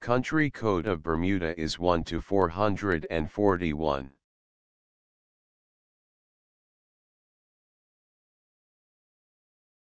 Country code of Bermuda is 1 to 441.